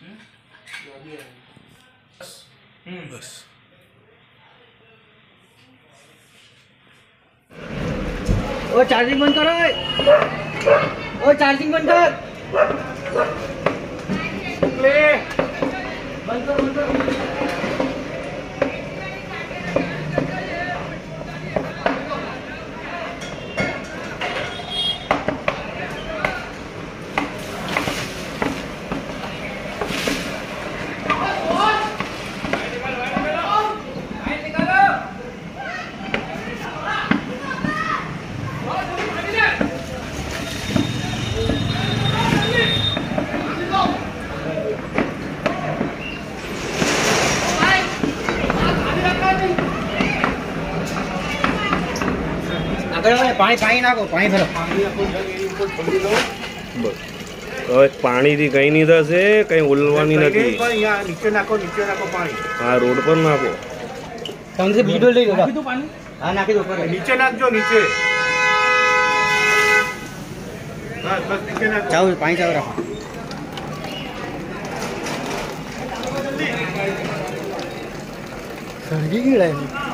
बस ओ चार्जिंग बंद करो। ओ चार्जिंग बंद कर। बंद कर बंद कर। पानी पानी नाखो पानी भरो बस હવે પાણીથી કઈ નહીં થશે, કઈ ઉલવાની નથી। નીચે નાખો પાણી। આ રોડ પર નાખો। તમને वीडियो લઈ લો। નાખી દો પાણી। હા નાખી દો ઉપર નીચે નાખજો નીચે। બસ બસ નીચે નાખો। ચાવ પાણી ચાવ રાખો। સળગી ગઈ